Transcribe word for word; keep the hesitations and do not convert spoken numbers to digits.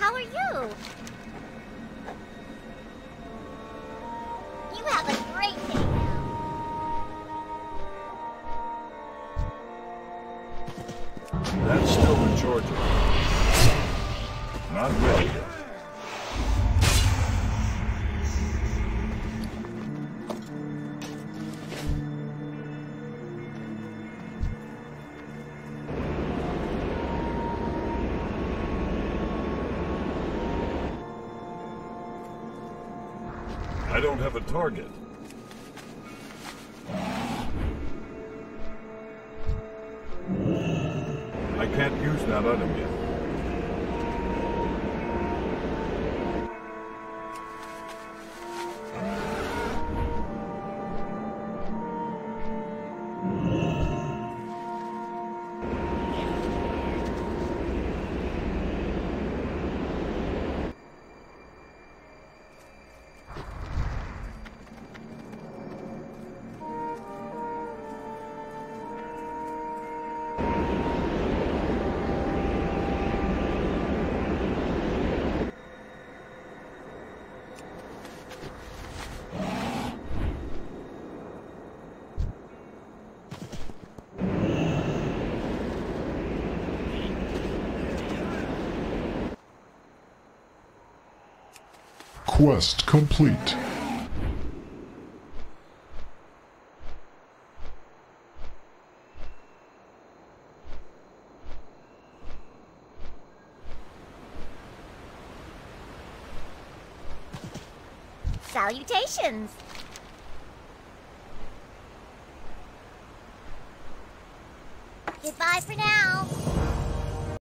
How are you? You have a great day now. That's still in Georgia. Not ready yet. I don't have a target. I can't use that item yet. Quest complete. Salutations! Goodbye for now.